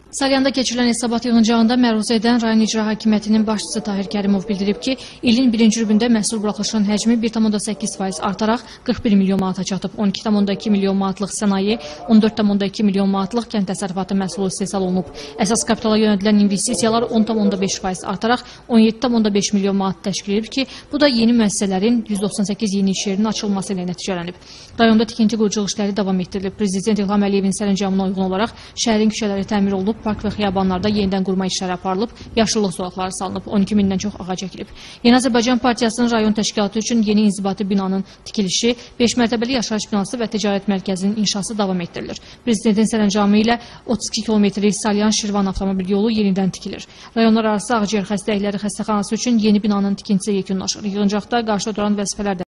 Salyanda keçirilən hesabat yığıncağında məruzə edən rayon icra hakimiyyətinin başçısı Tahir Kərimov bildirib ki, ilin birinci rübündə məhsul buraxılışının həcmi 1,8% artaraq 41 milyon manata çatıb. 12,2 milyon manatlıq sənaye, 14,2 milyon manatlıq kənd təsərrüfatı məhsulu istehsal olunub. Əsas kapitala yönədilən investisiyalar 10,5% artaraq 17,5 milyon manat təşkil edib ki, bu da yeni müəssisələrin 198 yeni iş yerinin açılması ilə nəticələnib. Rayonda tikinti quruculuq işləri davam etdirilib. Prezident İlham Əliyevin sərəncamına uyğun olaraq şəhərin küçələri təmir olunub, park və xiyabanlarda yenidən qurma işləri aparılıb, yaşıllıq zolaqları salınıb, 12 mindən çox ağac əkilib. Yeni Azərbaycan Partiyasının rayon təşkilatı üçün yeni inzibati binanın tikilişi, 5 mərtəbəli yaşayış binası və ticarət mərkəzinin inşası davam etdirilir. Prezidentin sərəncamı ilə 32 kilometrlik Salyan-Şirvan avtomobil yolu yenidən tikilir. Rayonlar arası ağciyər xəstəlikləri xəstəxanası üçün yeni binanın tikintisi yekunlaşır. Yığıncaqda qarşıda duran vəzifələr də